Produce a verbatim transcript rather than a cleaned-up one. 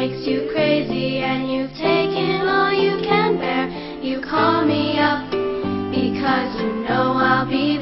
makes you crazy, and you've taken all you can bear. You call me up because you know I'll be